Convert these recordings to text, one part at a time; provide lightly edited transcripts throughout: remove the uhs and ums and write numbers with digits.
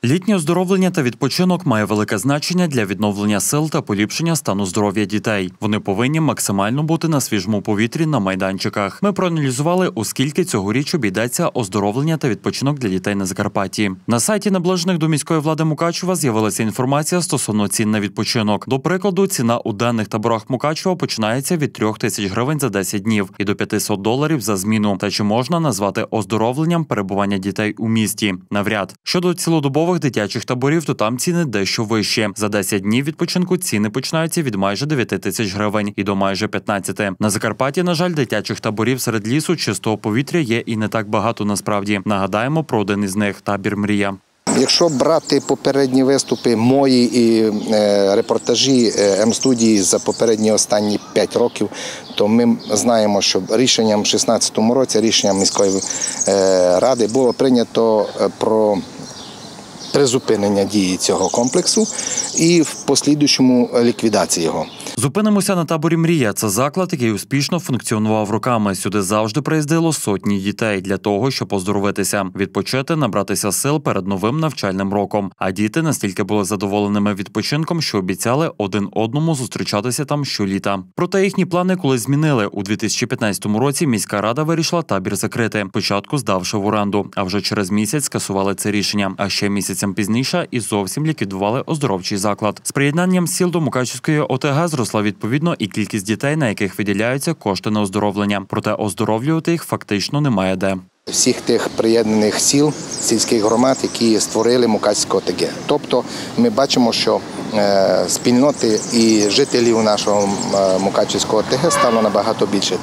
Літнє оздоровлення та відпочинок має велике значення для відновлення сил та поліпшення стану здоров'я дітей. Вони повинні максимально бути на свіжому повітрі на майданчиках. Ми проаналізували, у скільки цьогоріч обійдеться оздоровлення та відпочинок для дітей на Закарпатті. На сайті, наближених до міської влади Мукачева, з'явилася інформація стосовно цін на відпочинок. До прикладу, ціна у денних таборах Мукачева починається від 3 тисяч гривень за 10 днів і до $500 за зміну. Та чи можна назвати оздоровленням перебування дітей у місті? Навряд. Щодо цілодобових дитячих таборів, то там ціни дещо вищі. За 10 днів відпочинку ціни починаються від майже 9 тисяч гривень і до майже 15. На Закарпатті, на жаль, дитячих таборів серед лісу чистого повітря є і не так багато насправді. Нагадаємо про один із них – табір «Мрія». Якщо брати попередні виступи мої і репортажі М-студії за попередні останні 5 років, то ми знаємо, що рішенням в 2016 році, рішенням міської ради було прийнято про призупинення дії цього комплексу і в послідуючому ліквідації його. Зупинимося на таборі «Мрія». Це заклад, який успішно функціонував роками. Сюди завжди приїздило сотні дітей для того, щоб оздоровитися, відпочити, набратися сил перед новим навчальним роком. А діти настільки були задоволеними відпочинком, що обіцяли один одному зустрічатися там щоліта. Проте їхні плани колись змінили. У 2015 році міська рада вирішила табір закрити, спочатку здавши в оренду, а вже через місяць скасували це рішення. А ще місяцем пізніше і зовсім ліквідували оздоровчий заклад. З приєднанням сіл до Мукачівської ОТГ зросла відповідно і кількість дітей, на яких виділяються кошти на оздоровлення. Проте оздоровлювати їх фактично немає де. Всіх тих приєднаних сіл, сільських громад, які створили Мукачівську ОТГ. Тобто ми бачимо, що спільноти і жителів нашого Мукачівського ОТГ стало набагато більше.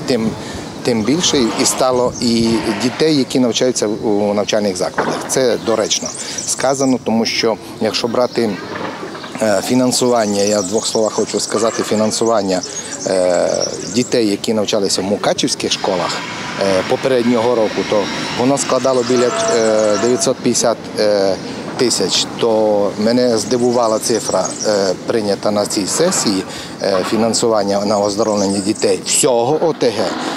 Тим більше і стало і дітей, які навчаються у навчальних закладах. Це доречно сказано, тому що якщо брати фінансування, я в 2 словах хочу сказати, фінансування дітей, які навчалися в мукачівських школах попереднього року, то воно складало біля 950 тисяч. То мене здивувала цифра, прийнята на цій сесії, фінансування на оздоровлення дітей всього ОТГ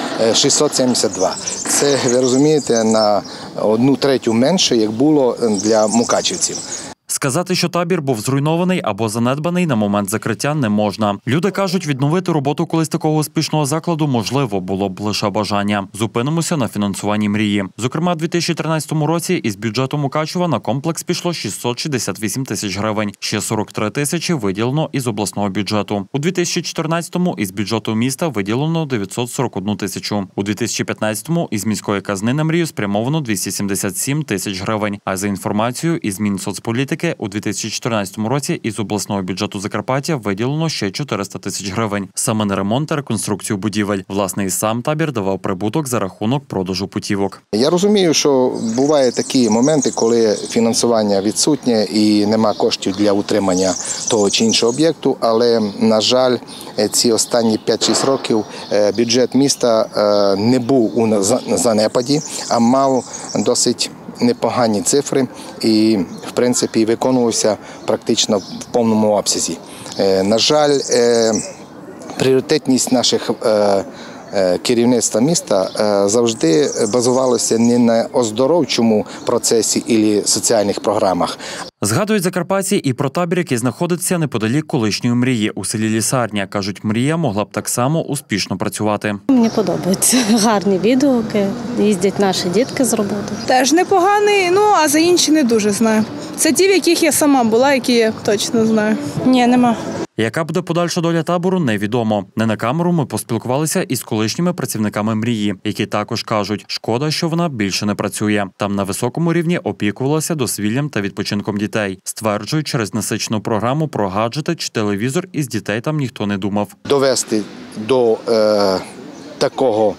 672. Це, ви розумієте, на 1/3 менше, як було для мукачівців. Сказати, що табір був зруйнований або занедбаний на момент закриття, не можна. Люди кажуть, відновити роботу колись такого успішного закладу можливо було б лише бажання. Зупинимося на фінансуванні «Мрії». Зокрема, у 2013 році із бюджету Мукачева на комплекс пішло 668 тисяч гривень. Ще 43 тисячі виділено із обласного бюджету. У 2014-му із бюджету міста виділено 941 тисячу. У 2015-му із міської казни на «Мрію» спрямовано 277 тисяч гривень. А за інформацією із Мінсоцполітики, у 2014 році із обласного бюджету Закарпаття виділено ще 400 тисяч гривень. Саме на ремонт та реконструкцію будівель. Власне, і сам табір давав прибуток за рахунок продажу путівок. Я розумію, що бувають такі моменти, коли фінансування відсутнє і нема коштів для утримання того чи іншого об'єкту, але, на жаль, ці останні 5-6 років бюджет міста не був у занепаді, а мав досить непогані цифри і, в принципі, виконувався практично в повному обсязі. На жаль, пріоритетність наших керівництва міста завжди базувалося не на оздоровчому процесі і соціальних програмах. Згадують закарпатці і про табір, який знаходиться неподалік колишньої «Мрії» у селі Лісарня. Кажуть, «Мрія» могла б так само успішно працювати. Мені подобаються гарні відгуки, їздять наші дітки з роботи. Теж непоганий, а за інші не дуже знаю. Це ті, в яких я сама була, які я точно знаю. Ні, нема. Яка буде подальша доля табору, невідомо. Не на камеру ми поспілкувалися із колишніми працівниками «Мрії», які також кажуть, шкода, що вона більше не працює. Там на високому рівні опікувалася дозвіллям та відпочинком дітей. Стверджують, через насичену програму про гаджети чи телевізор із дітей там ніхто не думав. Довести до такого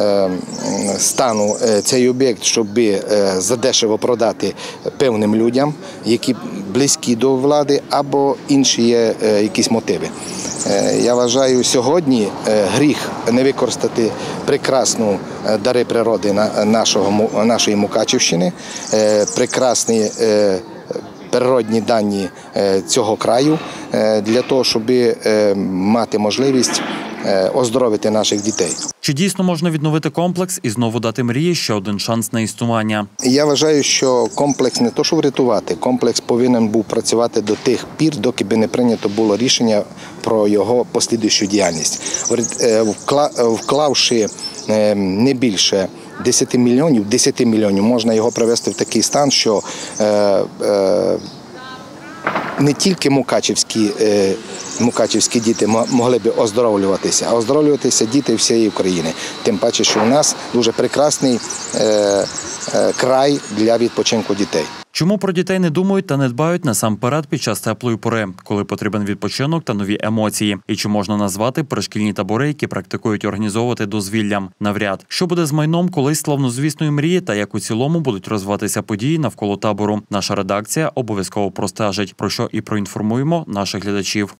стану цей об'єкт, щоб задешево продати певним людям, які близькі до влади, або інші є якісь мотиви. Я вважаю, сьогодні гріх не використати прекрасну дари природи нашої Мукачівщини, прекрасні природні дані цього краю, для того, щоб мати можливість оздоровити наших дітей. Чи дійсно можна відновити комплекс і знову дати мрії ще один шанс на існування? Я вважаю, що комплекс не то, що врятувати, комплекс повинен був працювати до тих пір, доки би не прийнято було рішення про його послідуючу діяльність. Вклавши не більше 10 мільйонів, можна його привести в такий стан, що не тільки мукачівські діти могли б оздоровлюватися, а оздоровлюватися діти всієї України. Тим паче, що у нас дуже прекрасний край для відпочинку дітей. Чому про дітей не думають та не дбають насамперед під час теплої пори, коли потрібен відпочинок та нові емоції? І чи можна назвати пришкільні табори, які практикують організовувати дозвілля? Навряд. Що буде з майном колись славнозвісної мрії та як у цілому будуть розвиватися події навколо табору? Наша редакція обов'язково простежить, про що і проінформуємо наших глядачів.